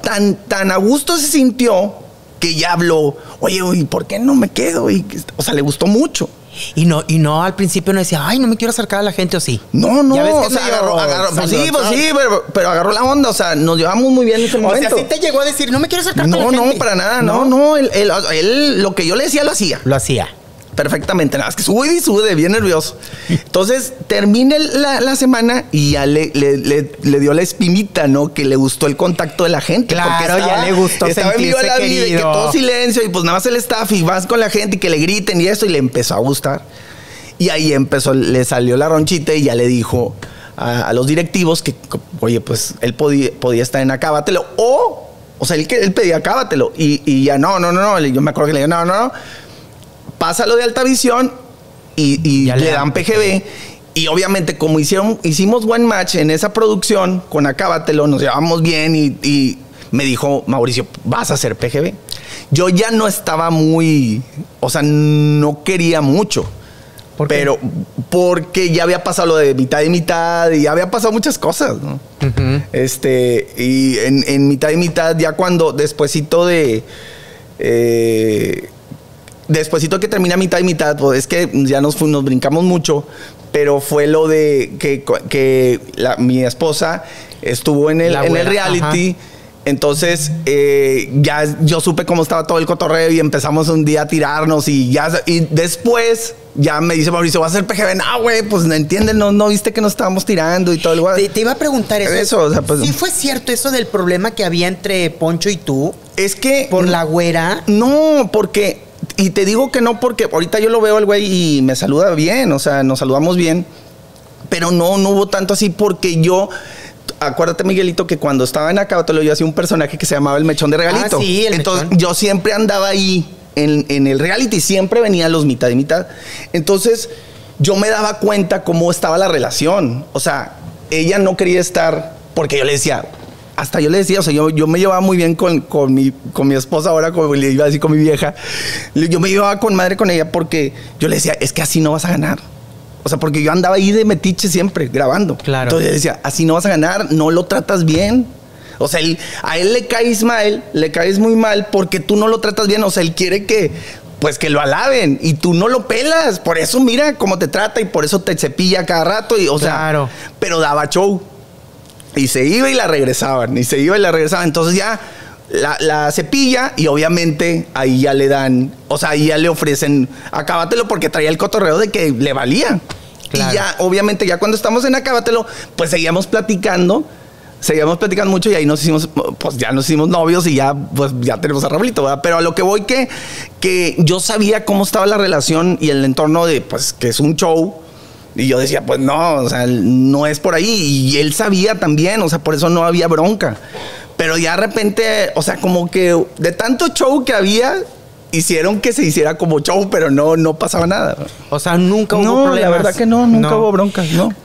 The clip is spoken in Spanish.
tan a gusto se sintió que ya habló, oye, ¿por qué no me quedo? Y, o sea, le gustó mucho. Y no al principio no decía, ay, no me quiero acercar a la gente, ¿o sí? No, ¿Ya ves que o sea, medio agarró, pues sí, saludón? pero agarró la onda, o sea, nos llevamos muy bien en ese momento. O sea, ¿sí te llegó a decir, no me quiero acercar a la gente? No, para nada, no, él, lo que yo le decía, lo hacía. Lo hacía. Perfectamente, nada más que sube, bien nervioso. Entonces, termina la semana y ya le dio la espinita, ¿no? Que le gustó el contacto de la gente. Claro, ya le gustó estaba en vivo sentirse la vida, y que todo silencio, y pues nada más el staff, y vas con la gente, y que le griten y eso, y le empezó a gustar. Y ahí le salió la ronchita y ya le dijo a los directivos que, oye, pues él podía estar en Acábatelo, o sea, él pedía Acábatelo, y ya no, yo me acuerdo que le dijo, no, pásalo de Altavisión y le dan PGB. Y obviamente, como hicimos buen match en esa producción con Acábatelo, nos llevamos bien y me dijo Mauricio, vas a hacer PGB. Yo ya no estaba muy, o sea, no quería mucho. Pero porque ya había pasado lo de mitad y mitad y ya había pasado muchas cosas, ¿no? Y en mitad y mitad, ya cuando despuesito que termina mitad y mitad, pues es que ya nos brincamos mucho, pero fue lo de que mi esposa estuvo en el reality. Ajá. Entonces, ya yo supe cómo estaba todo el cotorreo y empezamos un día a tirarnos y después ya me dice Mauricio, ¿vas a hacer PGB? No, güey, pues no entiendes, no viste que nos estábamos tirando y todo el lugar. Te iba a preguntar eso. O sea, pues, ¿sí fue cierto eso del problema que había entre Poncho y tú? Es que... ¿Por la güera? No, porque... Y te digo que no porque ahorita yo lo veo al güey y me saluda bien, o sea, nos saludamos bien. Pero no hubo tanto así porque yo... Acuérdate, Miguelito, que cuando estaba en Acábatelo yo hacía un personaje que se llamaba el Mechón de Regalito. Ah, sí, entonces mechón. Yo siempre andaba ahí en el reality, siempre venían los mitad y mitad. Entonces yo me daba cuenta cómo estaba la relación. O sea, ella no quería estar porque yo le decía, hasta yo le decía, o sea, yo me llevaba muy bien con mi esposa ahora, como le iba a decir con mi vieja. Yo me llevaba con madre con ella porque yo le decía, es que así no vas a ganar. O sea, porque yo andaba ahí de metiche siempre, grabando. Claro. Entonces yo decía, así no vas a ganar, no lo tratas bien. O sea, a él le caes mal, le caes muy mal porque tú no lo tratas bien. O sea, él quiere que lo alaben y tú no lo pelas. Por eso mira cómo te trata y por eso te cepilla cada rato. Y, o sea, pero daba show. Y se iba y la regresaban, Entonces ya la cepilla y obviamente ahí ya le dan, o sea, ahí ya le ofrecen Acábatelo porque traía el cotorreo de que le valía. Claro. Y ya, obviamente, ya cuando estamos en Acábatelo, pues seguíamos platicando mucho y ahí nos hicimos novios y ya, pues ya tenemos a Raulito, ¿verdad? Pero a lo que voy que yo sabía cómo estaba la relación y el entorno de, pues, que es un show. Y yo decía, pues no, o sea, no es por ahí. Y él sabía también, o sea, por eso no había bronca. Pero ya de repente, o sea, como que de tanto show que había, hicieron que se hiciera como show, pero no pasaba nada. O sea, nunca hubo problemas. La verdad que nunca hubo broncas, ¿no?